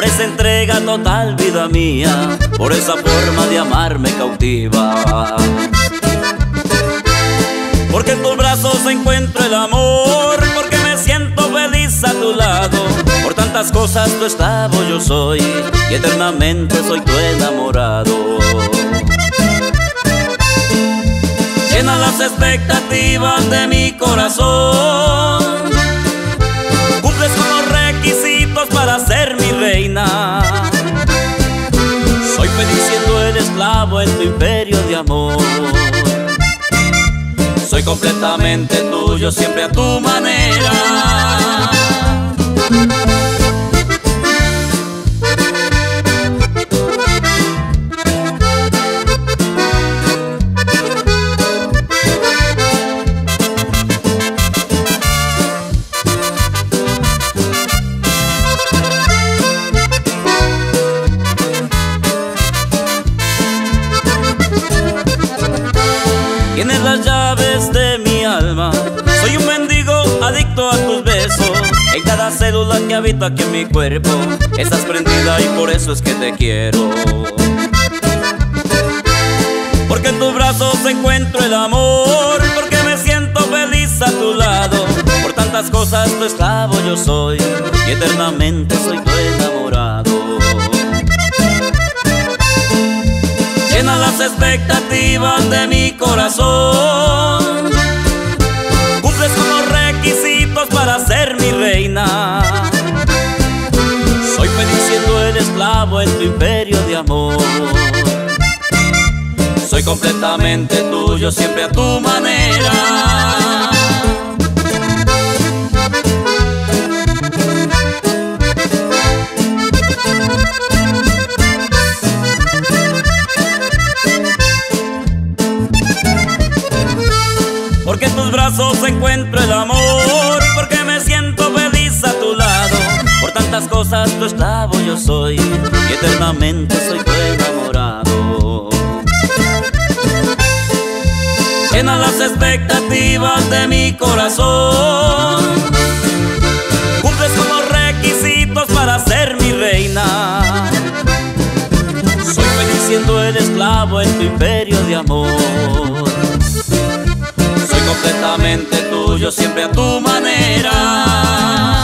por esa entrega total, vida mía, por esa forma de amarme cautiva. Porque en tus brazos encuentro el amor, porque me siento feliz a tu lado. Por tantas cosas tu esclavo yo soy, y eternamente soy tu enamorado. Llena las expectativas de mi corazón, cumples con los requisitos para ser mi reina. Soy feliz siendo el esclavo en tu imperio de amor. Soy completamente tuyo, siempre a tu manera. Tienes las llaves de mi alma, soy un mendigo adicto a tus besos. En cada célula que habita aquí en mi cuerpo estás prendida y por eso es que te quiero. Porque en tus brazos encuentro el amor, porque me siento feliz a tu lado. Por tantas cosas tu esclavo yo soy, y eternamente soy tu enamorado. Llena las expectativas de mi corazón, cumples con los requisitos para ser mi reina. Soy feliz siendo el esclavo en tu imperio de amor. Soy completamente tuyo, siempre a tu manera. Porque en tus brazos encuentro el amor, porque me siento feliz a tu lado. Por tantas cosas tu esclavo yo soy, y eternamente soy tu enamorado. Llena las expectativas de mi corazón, cumples con los requisitos para ser mi reina. Soy feliz siendo el esclavo en tu imperio de amor. Soy completamente tuyo, siempre a tu manera.